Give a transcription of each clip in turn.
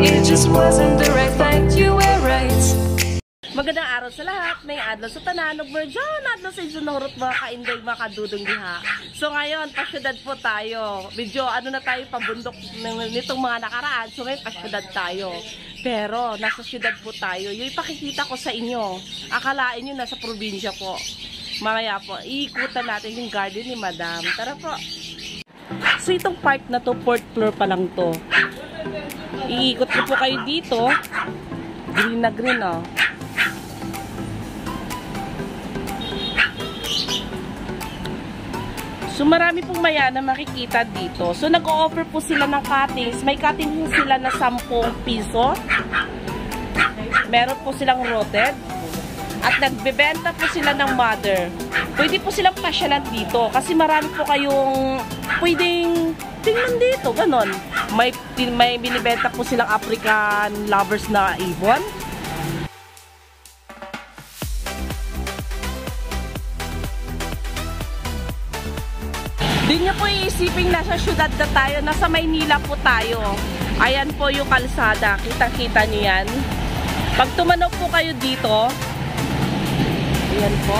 it just wasn't the right fight. You were right. Magandang araw sa lahat. May adlaw sa tanan ug medyon adlaw sa isunurot mga kainday mga kadudong diha. So ngayon, pasyudad po tayo. Medyo na tayo pabundok nitong mga nakaraan. So ngayon pasyudad tayo. Pero nasa syudad po tayo. Yung ipakikita ko sa inyo. Akalain nyo nasa probinsya po. Mamaya po, iikutan natin yung garden ni Madam. Tara po. So itong part na to, 4th floor pa lang to. Iikot ko po kayo dito. Green na green, oh. So marami pong Mayana makikita dito. So nag-o-offer po sila ng cuttings. May cutting po sila na 10 piso. Meron po silang rotted. At nagbebenta po sila ng mother. Pwede po silang pasyalan dito. Kasi marami po kayong pwedeng tingnan dito. Ganon. May binibenta po silang African lovers na ibon. Di nyo po iisipin nasa syudad na tayo. Nasa Maynila po tayo. Ayan po yung kalsada. Kitang-kita nyo yan. Pag tumanok po kayo dito, ayan po.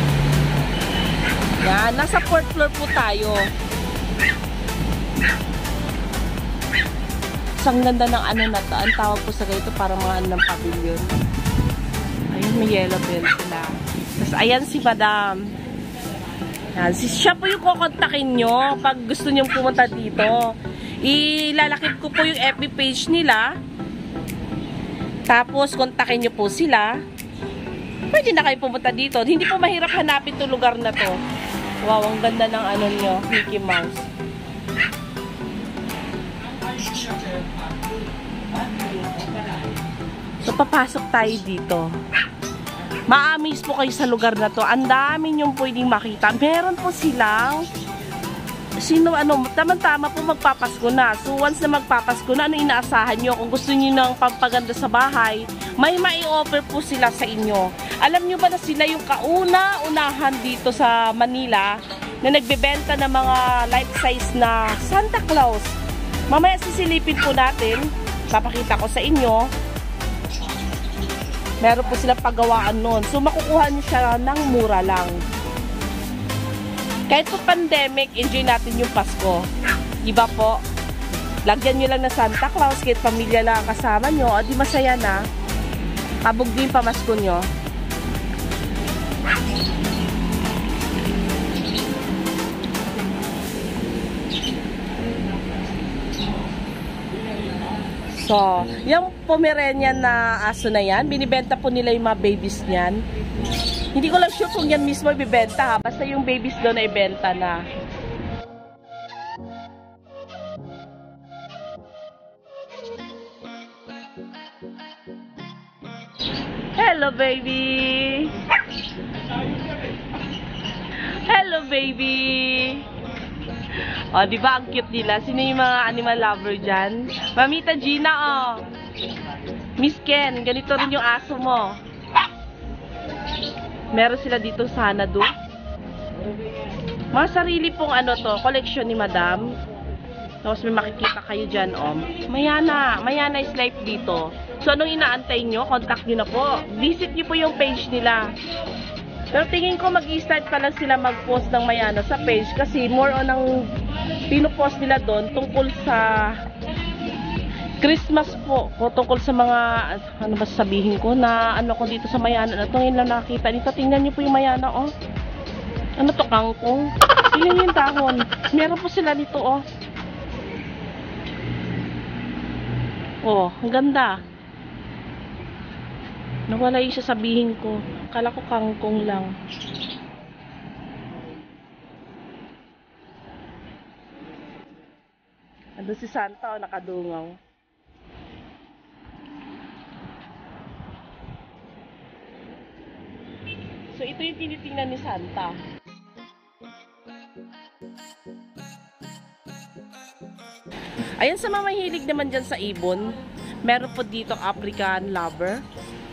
Yan. Nasa 4th floor po tayo. Isang ganda ng na to. Ang tawag po sa ganito parang mga ng pavilion. Ayun, may yellow bell sila. Tapos ayan si Madam. Yan. Siya po yung kukontakin nyo pag gusto nyo pumunta dito. Ilalakip ko po yung FB page nila. Tapos kontakin nyo po sila. Pwede na kayo pumunta dito. Hindi po mahirap hanapin itong lugar na to. Wow, ang ganda ng nyo, Mickey Mouse. So papasok tayo dito. Ma-amaze po kayo sa lugar na to. Ang dami nyong pwedeng makita. Meron po silang tama-tama po magpapasko na. So once na magpapasko na, ano inaasahan nyo? Kung gusto nyo ng pampaganda sa bahay, may mai-offer po sila sa inyo. Alam nyo ba na sila yung kauna-unahan dito sa Manila na nagbebenta ng mga life size na Santa Claus? Mamaya sisilipin po natin. Papakita ko sa inyo. Meron po silang paggawaan nun. So, makukuha nyo siya ng mura lang. Kahit po pandemic, enjoy natin yung Pasko. Diba po? Lagyan nyo lang na Santa Claus, kahit pamilya lang kasama nyo. O, di masaya na. Kabog din pamasko nyo. So, yung Pomeranian na aso na yan, binibenta po nila yung mga babies niyan. Hindi ko lang sure kung yan mismo ibibenta ha. Basta yung babies doon na ibenta na. Hello, baby! Hello, baby! O, di ba ang cute nila? Sino yung mga animal lover dyan? Mamita Gina, oh. Miss Ken, ganito rin yung aso mo. Meron sila dito sa Hanadu. Mga sarili pong collection ni Madam. Tapos may makikita kayo dyan, oh. Mayana is life dito. So, anong inaantay nyo? Contact nyo na po. Visit nyo po yung page nila. Pero tingin ko mag-i-start pa lang sila mag-post ng Mayana sa page kasi more on ang pinopost nila doon tungkol sa Christmas po. O tungkol sa mga, ano ba sabihin ko, na ko dito sa Mayana na ito. Ngayon lang nakakita dito. Tingnan nyo po yung Mayana, oh. Ano to, kangkong? Tingnan yung dahon. Meron po sila dito, oh. Oh, ang ganda. Nawala yung sasabihin ko. Akala ko kangkong lang. Ando si Santa, oh, nakadungaw. So, ito yung tinitingnan ni Santa. Ayan, sa mga mahilig naman dyan sa ibon, meron po dito African lover.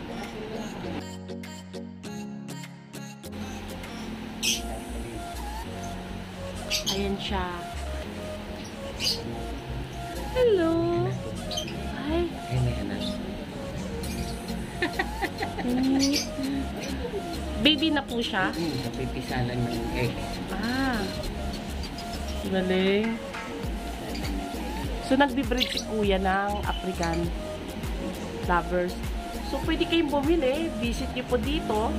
Ayan siya. Hello. Hi. Baby na po siya? Napipisa lang ng egg. Ah. Galing. So, nagbe-breed si Kuya ng African lovers. So, pwede kayong bumili. Visit niyo po dito.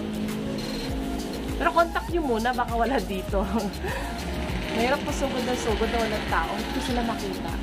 Pero contact niyo muna. Baka wala dito. Mayroon po sugod na walang tao. Hindi ko sila makita.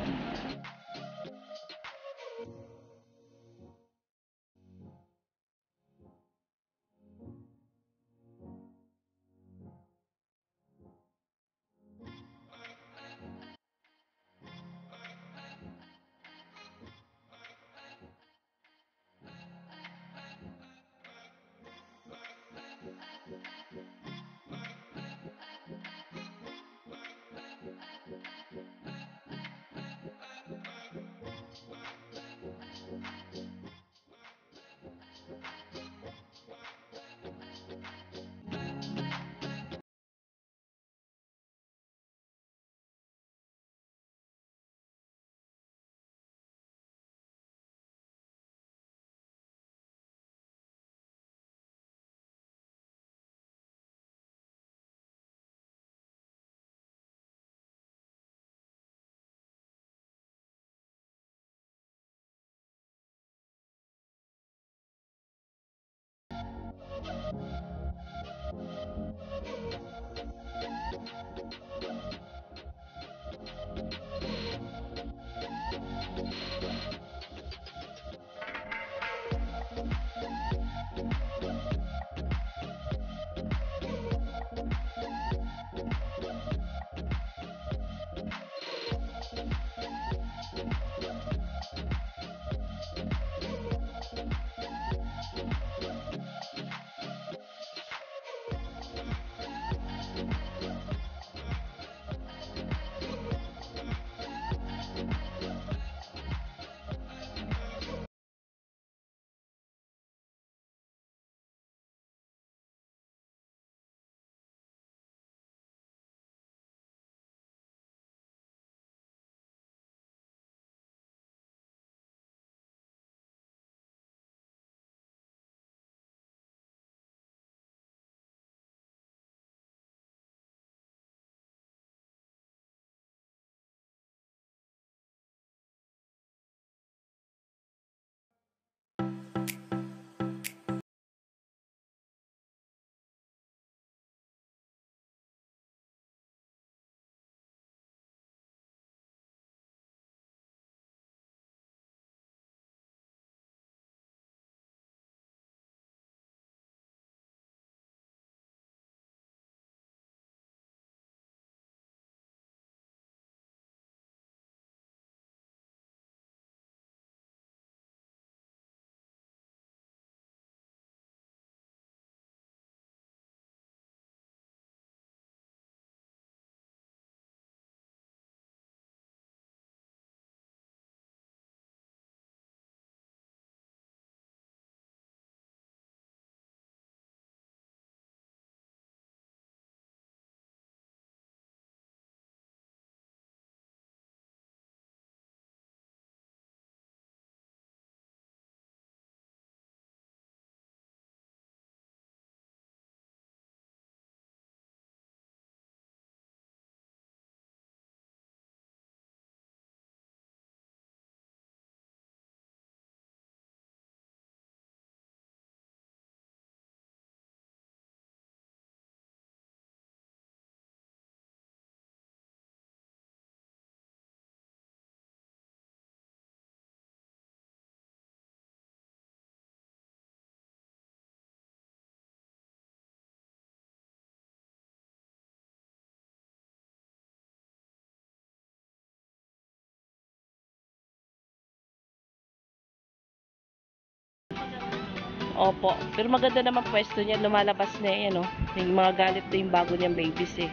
Opo. Pero maganda naman pwesto niya. Lumalabas na eh, ano. May mga galit na yung bago niyang babies eh.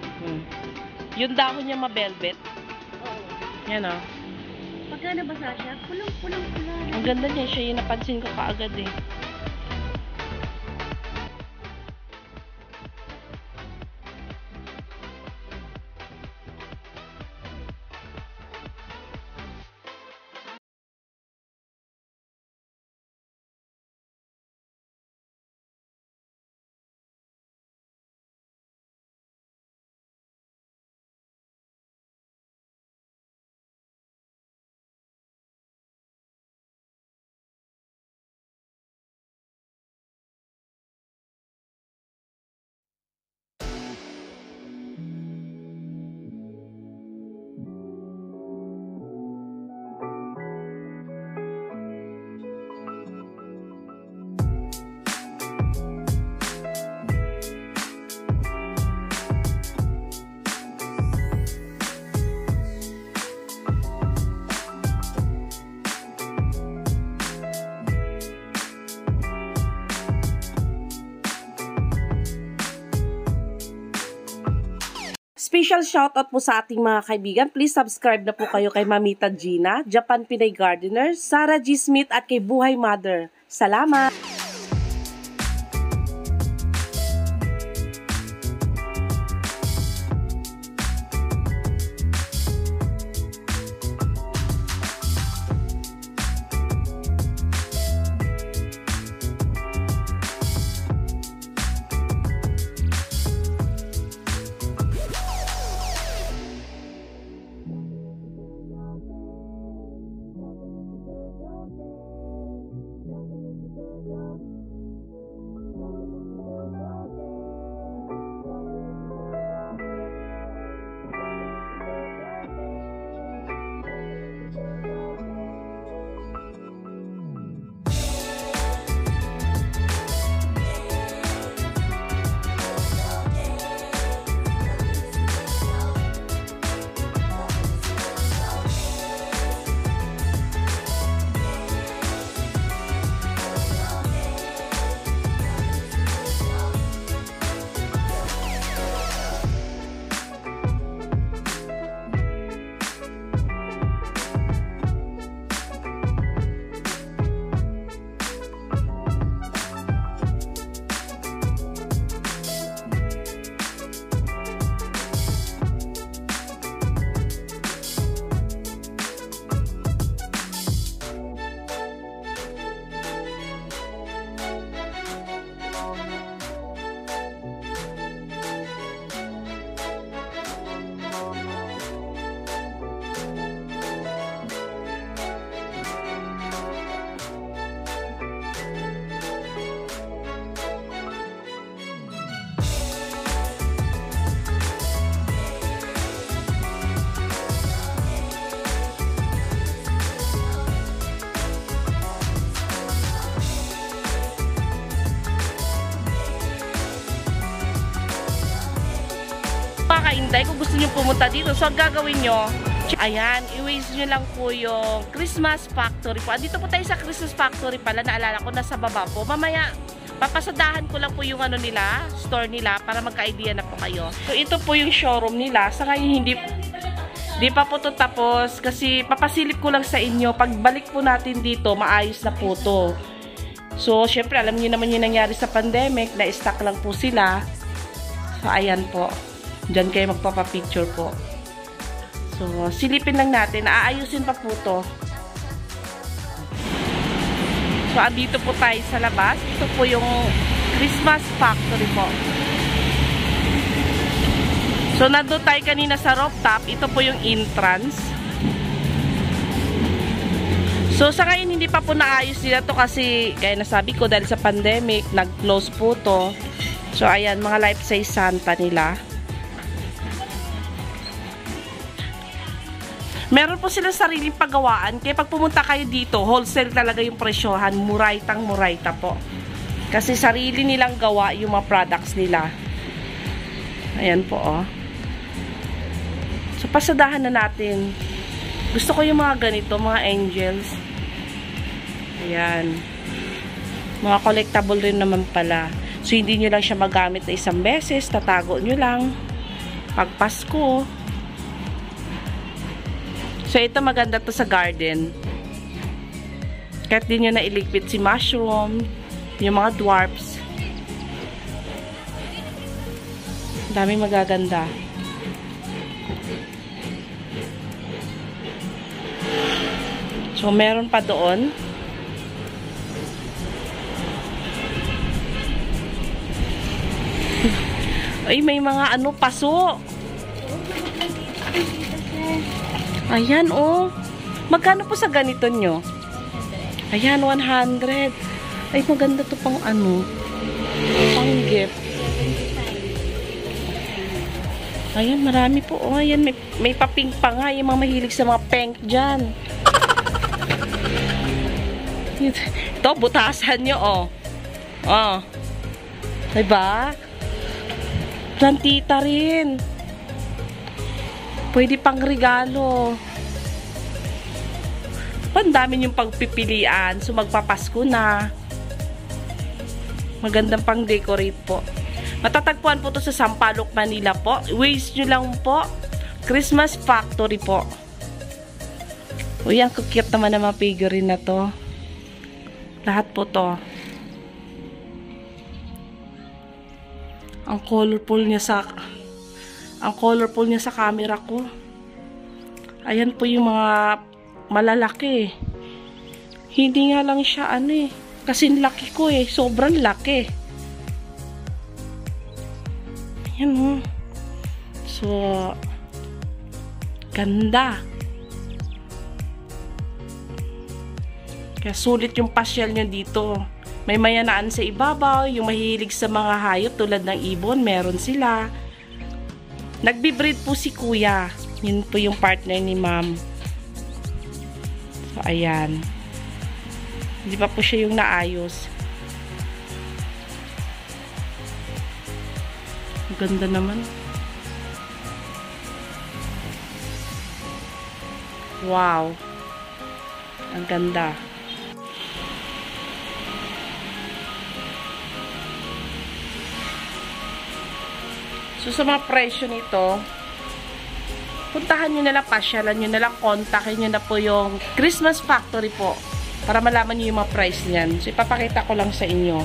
Yung dahon niya ma-velvet. Oo. Yan o. Pagka nabasa siya, pulang-pulang-pulang. Ang ganda niya. Siya yung napansin ko kaagad eh. Special shoutout po sa ating mga kaibigan. Please subscribe na po kayo kay Mamita Gina, Japan Pinay Gardener, Sarah G. Smith at kay Buhay Mother. Salamat! Kainday, kung gusto nyo pumunta dito, so ang gagawin nyo, ayan, i-waste nyo lang po yung Christmas Factory po. Andito po tayo sa Christmas Factory pala, naalala ko, nasa baba po. Mamaya, papasadahan ko lang po yung ano nila, store nila, para magka-idea na po kayo. So, ito po yung showroom nila. Sa ngayon, hindi pa po ito tapos, kasi papasilip ko lang sa inyo, pagbalik po natin dito, maayos na po ito. So, syempre, alam niyo naman yung nangyari sa pandemic, na-stock lang po sila. So, ayan po. Diyan kayo magpapapicture po. So, silipin lang natin. Aayusin pa po to. So, andito po tayo sa labas. Ito po yung Christmas Factory po. So, nandun tayo kanina sa rooftop. Ito po yung entrance. So, sa ngayon, hindi pa po naayos nila to kasi, gaya nasabi ko, dahil sa pandemic, nag-close po to. So, ayan, mga life-size Santa nila. Meron po silang sariling paggawaan. Kaya pag pumunta kayo dito, wholesale talaga yung presyohan. Muraytang-murayta po. Kasi sarili nilang gawa yung mga products nila. Ayan po, oh. So, pasadahan na natin. Gusto ko yung mga ganito, mga angels. Ayan. Mga collectible rin naman pala. So, hindi nyo lang siya magamit na isang beses. Tatago nyo lang. Pag Pasko. So, ito maganda to sa garden. Kahit di nyo na iligpit si mushroom, yung mga dwarfs. Dami magaganda. So, meron pa doon. Ay, may mga ano, paso. Ayan, oh. Magkano po sa ganito nyo? Ayan, 100. Ay, maganda to pang ano. Pang gift. Ayan, marami po. Oh, ayan, may paping pa nga. Yung mga mahilig sa mga pink dyan. Ito, butasan nyo, oh. Oh. Diba? Plantita rin. Pwede pang regalo. Ang dami yung pagpipilian. So, magpapasko na. Magandang pang decorate po. Matatagpuan po to sa Sampaloc, Manila po. Waste nyo lang po. Christmas Factory po. Uy, ang cute naman ng mga figurine na to. Lahat po to. Ang colorful niya sa camera ko. Ayan po yung mga malalaki. Hindi nga lang siya kasi laki ko sobrang laki. Ayan o. So, ganda. Kaya sulit yung pasyal nyo dito. May mayanaan sa ibabaw, yung mahilig sa mga hayop tulad ng ibon, meron sila. Nagbi-breed po si kuya. Yun po yung partner ni ma'am. So, ayan. Hindi pa po siya yung naayos. Ang ganda naman. Wow. Ang ganda. So, sa mga presyo nito, puntahan nyo na lang, pasyalan nyo na lang, kontakin nyo na po yung Christmas Factory po para malaman nyo yung mga price niyan. So, ipapakita ko lang sa inyo.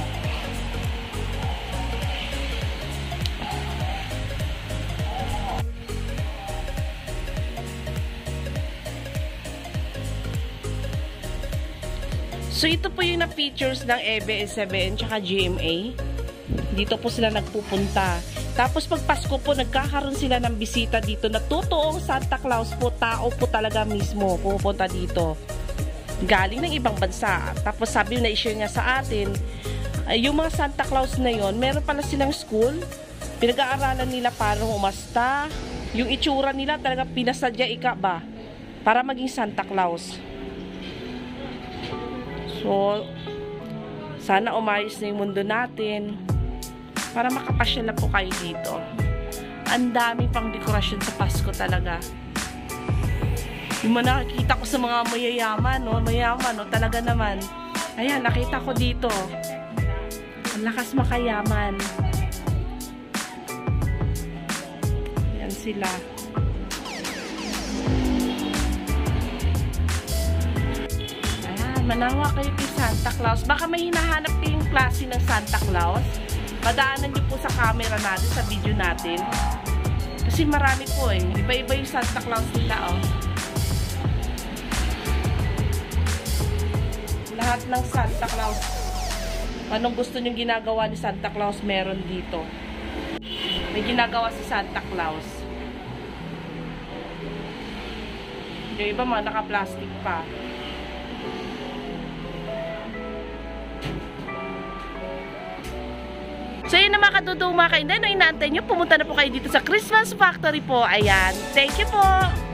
So, ito po yung na-features ng ABS-CBN tsaka GMA. Dito po sila nagpupunta. Tapos pag Pasko po, nagkakaroon sila ng bisita dito na totoong Santa Claus po, tao po talaga mismo pupunta dito. Galing ng ibang bansa. Tapos sabi na i-share niya sa atin, yung mga Santa Claus na yon, meron pala silang school. Pinag-aaralan nila paano umasta. Yung itsura nila talaga pinasadya ba para maging Santa Claus. So, sana umayos na yung mundo natin para makapasyal na po kayo dito. Ang daming pang dekorasyon sa Pasko talaga. Yung mga nakikita ko sa mga mayayaman, talaga naman. Ayan, nakita ko dito. Ang lakas makayaman. Ayan sila. Ayan, manawa kayo kay Santa Claus. Baka may hinahanap kayong klase ng Santa Claus. Madaanan niyo po sa camera natin, sa video natin. Kasi marami po iba-iba yung Santa Claus nila Lahat ng Santa Claus. Anong gusto niyong ginagawa ni Santa Claus, meron dito. May ginagawa si Santa Claus. Yung iba mga naka-plastic pa. So yun na mga kadudong mga kainday, inaantay nyo, pumunta na po kayo dito sa Christmas Factory po. Ayan, thank you po!